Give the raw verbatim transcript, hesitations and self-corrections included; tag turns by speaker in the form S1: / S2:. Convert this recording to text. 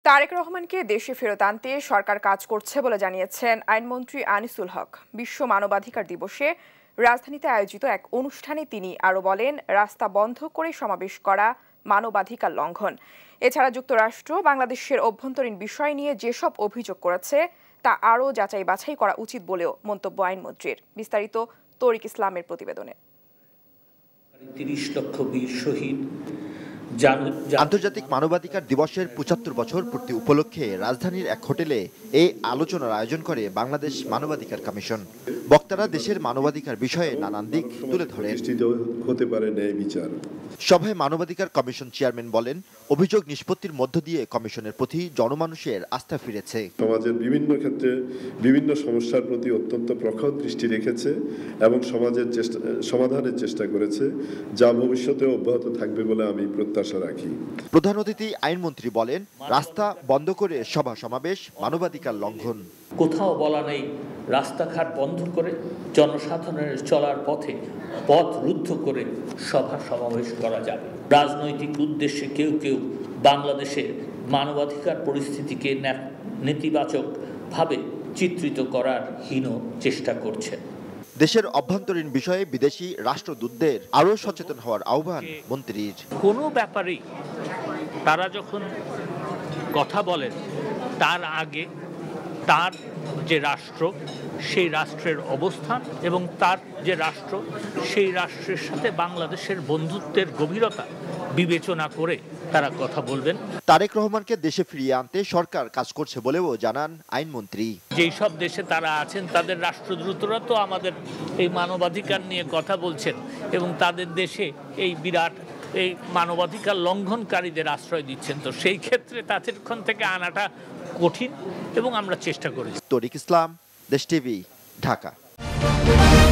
S1: তারেক রহমানকে দেশে ফেরত আনতে সরকার কাজ করছে বলে জানিয়েছেন আইনমন্ত্রী আনিসুল হক। বিশ্ব মানবাধিকার দিবসে রাজধানীতে আয়োজিত এক অনুষ্ঠানে তিনি আরও বলেন, রাস্তা বন্ধ করে সমাবেশ করা মানবাধিকার লঙ্ঘন। এছাড়া যুক্তরাষ্ট্র বাংলাদেশের অভ্যন্তরীণ বিষয় নিয়ে যেসব অভিযোগ করেছে তা আরও যাচাই বাছাই করা উচিত বলেও মন্তব্য আইনমন্ত্রীর। বিস্তারিত তরিক ইসলামের প্রতিবেদনে।
S2: তিরিশ লক্ষ বীর শহীদ।
S3: আন্তর্জাতিক মানবাধিকার দিবসের পঁচাত্তর বছর পূর্তি উপলক্ষে রাজধানীর এক হোটেলে এই আলোচনার আয়োজন করে বাংলাদেশ মানবাধিকার কমিশন। বক্তারা দেশের মানবাধিকার বিষয়ে নানান দিক তুলে ধরেন।
S4: হতে পারে ন্যায় বিচার।
S3: সভায় মানবাধিকার কমিশন চেয়ারম্যান বলেন, অভিযোগ নিষ্পত্তির মধ্য দিয়ে কমিশনের প্রতি জনমানুষের আস্থা ফিরেছে।
S4: সমাজের বিভিন্ন ক্ষেত্রে বিভিন্ন সমস্যার প্রতি অত্যন্ত প্রখর দৃষ্টি রেখেছে এবং সমাজের চেষ্টা সমাধানের চেষ্টা করেছে, যা ভবিষ্যতেও অব্যাহত থাকবে বলে আমি প্রত্যাশা রাখি।
S3: প্রধান অতিথি আইনমন্ত্রী বলেন, রাস্তা বন্ধ করে সভা সমাবেশ মানবাধিকার লঙ্ঘন।
S2: কোথাও বলা নেই রাস্তাঘাট বন্ধ করে জনসাধারণের চলার পথে পথ রুদ্ধ করে সভা সমাবেশ করা যাবে। রাজনৈতিক উদ্দেশ্যে কেউ কেউ বাংলাদেশের মানবাধিকার পরিস্থিতিকে নেতিবাচকভাবে চিত্রিত করার হীন চেষ্টা করছে।
S3: দেশের অভ্যন্তরীণ বিষয়ে বিদেশি রাষ্ট্রদূতদের আরও সচেতন হওয়ার আহ্বান মন্ত্রীর।
S5: কোনো ব্যাপারেই তারা যখন কথা বলেন তার আগে তার যে রাষ্ট্র সেই রাষ্ট্রের অবস্থান এবং তার যে রাষ্ট্র সেই রাষ্ট্রের সাথে বাংলাদেশের বন্ধুত্বের গভীরতা বিবেচনা করে তারা কথা বলবেন।
S3: তারেক রহমানকে দেশে ফিরিয়ে আনতে সরকার কাজ করছে বলেও জানান আইনমন্ত্রী।
S5: যেই সব দেশে তারা আছেন তাদের রাষ্ট্রদূতরা তো আমাদের এই মানবাধিকার নিয়ে কথা বলছেন এবং তাদের দেশে এই বিরাট এই মানবাধিকার লঙ্ঘনকারীদের আশ্রয় দিচ্ছেন। তো সেই ক্ষেত্রে তাদেরক্ষণ থেকে আনাটা কঠিন এবং আমরা চেষ্টা করি।
S3: তরিক ইসলাম, দেশ টিভি, ঢাকা।